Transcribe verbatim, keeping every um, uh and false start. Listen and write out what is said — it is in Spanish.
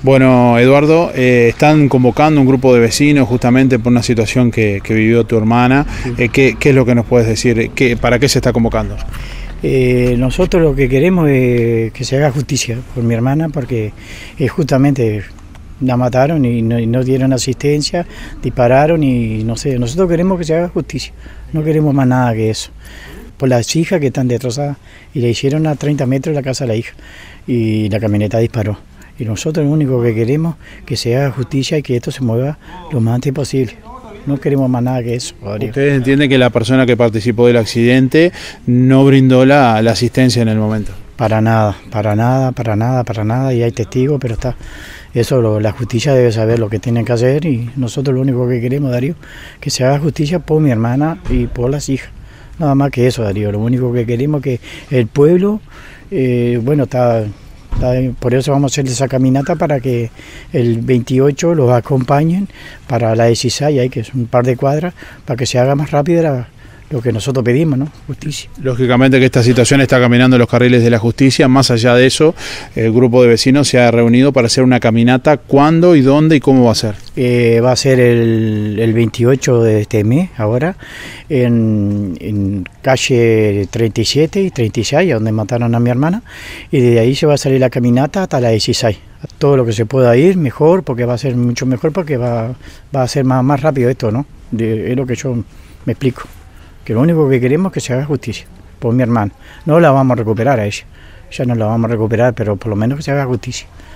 Bueno, Eduardo, eh, están convocando un grupo de vecinos justamente por una situación que, que vivió tu hermana. Eh, ¿qué, ¿Qué es lo que nos puedes decir? ¿Qué, ¿Para qué se está convocando? Eh, nosotros lo que queremos es que se haga justicia por mi hermana, porque eh, justamente la mataron y no, y no dieron asistencia, dispararon y no sé, nosotros queremos que se haga justicia, no queremos más nada que eso. Por las hijas que están destrozadas y le hicieron a treinta metros de la casa a la hija y la camioneta disparó. Y nosotros lo único que queremos es que se haga justicia y que esto se mueva lo más antes posible. No queremos más nada que eso. Rodrigo. Ustedes entienden que la persona que participó del accidente no brindó la, la asistencia en el momento. Para nada, para nada, para nada, para nada, y hay testigos, pero está. Eso lo, la justicia debe saber lo que tienen que hacer y nosotros lo único que queremos, Darío, que se haga justicia por mi hermana y por las hijas. Nada más que eso, Darío. Lo único que queremos es que el pueblo, eh, bueno, está, está, por eso vamos a hacer esa caminata para que el veintiocho los acompañen para la dieciséis, ahí, que es un par de cuadras, para que se haga más rápido la, lo que nosotros pedimos, ¿no? Justicia. Lógicamente que esta situación está caminando en los carriles de la justicia. Más allá de eso, el grupo de vecinos se ha reunido para hacer una caminata. ¿Cuándo y dónde y cómo va a ser? Eh, va a ser el, el veintiocho de este mes, ahora, en, en calle treinta y siete y treinta y seis, donde mataron a mi hermana, y de ahí se va a salir la caminata hasta la dieciséis. Todo lo que se pueda ir, mejor, porque va a ser mucho mejor, porque va, va a ser más, más rápido esto, ¿no? De, es lo que yo me explico. Que lo único que queremos es que se haga justicia por mi hermana. No la vamos a recuperar a ella, ya no la vamos a recuperar, pero por lo menos que se haga justicia.